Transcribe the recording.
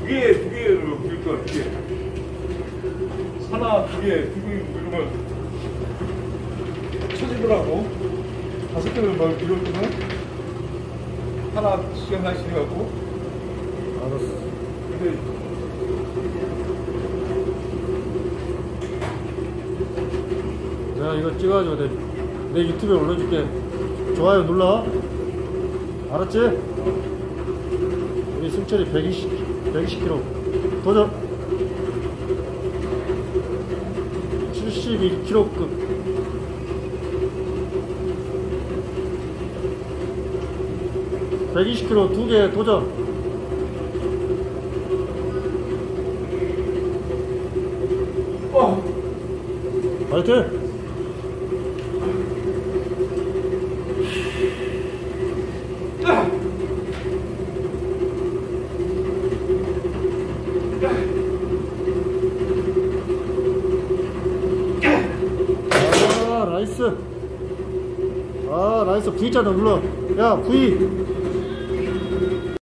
두 개로 그러니까 두 개. 하나, 두 개 이러면 쳐지더라고. 5개를 뭘 이럴 때는 하나씩 해갖고. 알았어. 근데 내가 이거 찍어가지고 내 유튜브에 올려줄게. 좋아요 눌러. 알았지? 우리 승철이 120kg 도전. 71kg급. (120kg) 2개 도전. 파이팅! 아 나이스. 아 나이스. V자 눌러. 야 V